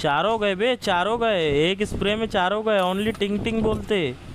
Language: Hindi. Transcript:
चारों गए बे, चारों गए, एक स्प्रे में चारों गए। ओनली टिंग टिंग बोलते।